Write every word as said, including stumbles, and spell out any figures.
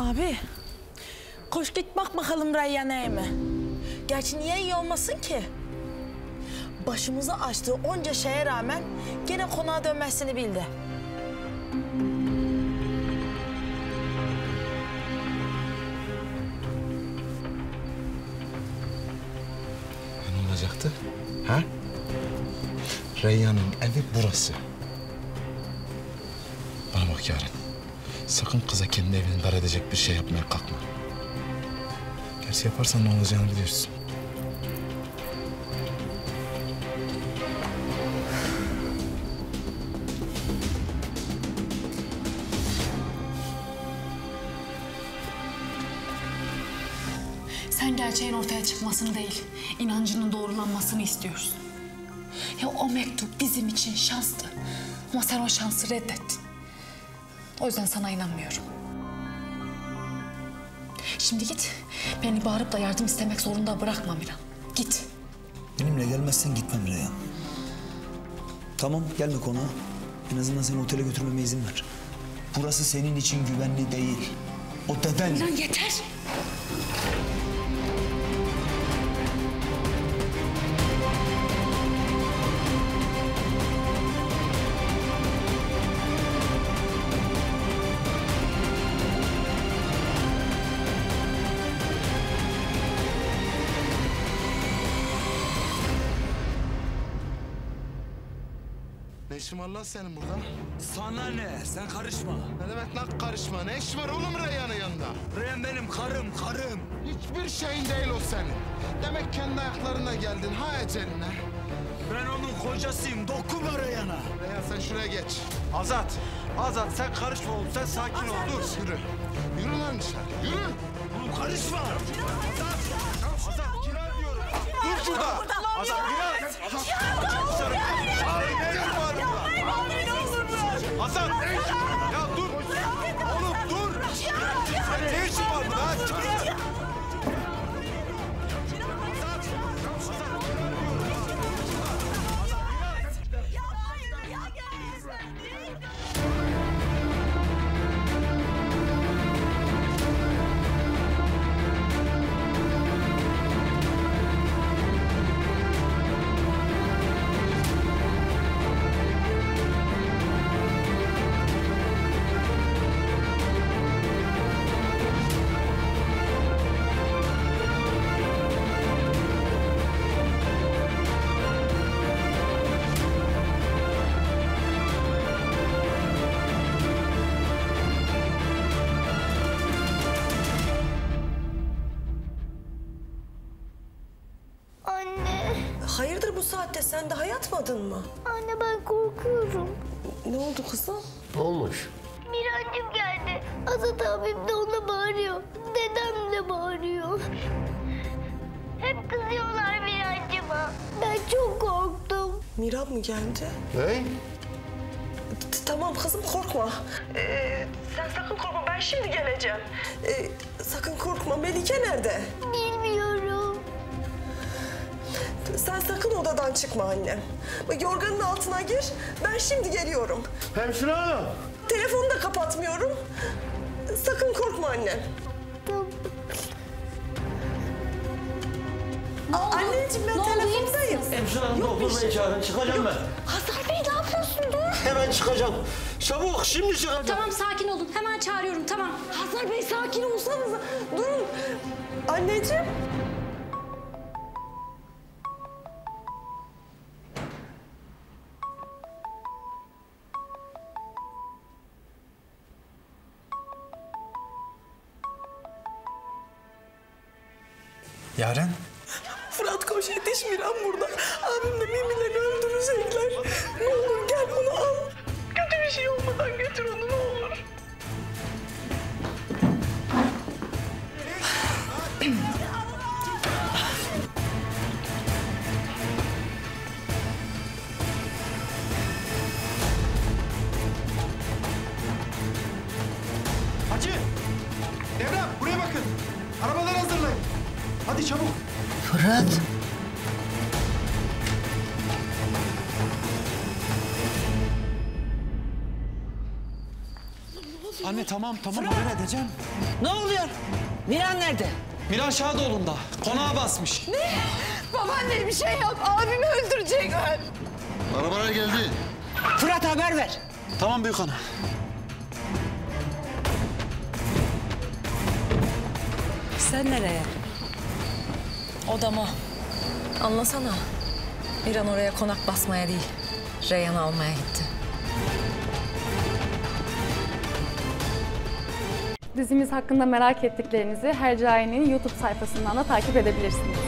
Abi, koş git bak bakalım Reyyan'a mi? Gerçi niye iyi olmasın ki? Başımızı açtığı onca şeye rağmen gene konağa dönmesini bildi. Ne olacaktı? Ha? Reyyan'ın evi burası. Bana bak Yaren. Sakın kıza kendi evini dar edecek bir şey yapmaya kalkma. Gerçi yaparsan ne olacağını biliyorsun. Sen gerçeğin ortaya çıkmasını değil, inancının doğrulanmasını istiyorsun. Ya o mektup bizim için şanstı. Ama sen o şansı reddettin. O yüzden sana inanmıyorum. Şimdi git, beni bağırıp da yardım istemek zorunda bırakma Miran. Git. Benimle gelmezsen gitmem Reyhan. Tamam, gelme konağa. En azından seni otele götürmeme izin ver. Burası senin için güvenli değil. O deden... Miran yeter. Ne işin var lan senin burada? Sana ne? Sen karışma. Ne demek lan karışma? Ne iş var oğlum Reyhan'ın yanında? Reyhan benim karım, karım. Hiçbir şeyin değil o senin. Demek kendi ayaklarına geldin ha eceline. Ben onun kocasıyım, dokunma Reyhan'a. Reyhan sen şuraya geç. Azat, Azat sen karışma oğlum, sen sakin ol, dur. Yürü. Yürü lan dışarı, yürü. Oğlum karışma. Azat, Azat kira diyorum. Dur şurada. Azat kira. Azat. Ay ne işin var burada? Azat. Ya dur. Oğlum dur. Ne işin var burada? Ha? Çık dışarı. Anne. Hayırdır bu saatte? Sen daha yatmadın mı? Anne ben korkuyorum. Ne oldu kızım? Ne olmuş? Mirancım geldi. Azat abim de ona bağırıyor. Dedem de bağırıyor. Hep kızıyorlar Mirancıma. Ben çok korktum. Miran mı geldi? Ne? T- Tamam kızım korkma. Ee, sen sakın korkma, ben şimdi geleceğim. Ee, sakın korkma. Melike nerede? Bilmiyorum. Sen sakın odadan çıkma annem. Bak, yorganın altına gir. Ben şimdi geliyorum. Hemşire hanım. Telefonu da kapatmıyorum. Sakın korkma annem. Tamam. Aa, anneciğim ben telefondayım. Hemşire hanım Yok bir doktor şey. bey çağırın. Çıkacağım ben. Hazar Bey ne yapıyorsun? Dur. Hemen çıkacağım. Çabuk şimdi çıkacağım. Tamam sakin olun, hemen çağırıyorum, tamam. Hazar Bey sakin olsanıza. Durun. Anneciğim. Yaren. Fırat koş yetiş, Miran burada. Abim de birbirlerini öldürecekler. Ne olur gel bunu al. Kötü bir şey olmadan götür onu ne olur. Hacı, Devrem buraya bakın. Arabaları hazırlayın. Hadi çabuk. Fırat. Anne tamam tamam haber edeceğim. Ne oluyor? Miran nerede? Miran Şadoğlu'nda. Konağa basmış. Babaanne bir şey yap. Abimi öldürecekler. Arabalar geldi. Fırat haber ver. Tamam büyük ana. Sen nereye? Odama. Anlasana. Bir an oraya konak basmaya değil, Reyhan'ı almaya gitti. Dizimiz hakkında merak ettiklerinizi Hercai'nin YouTube sayfasından da takip edebilirsiniz.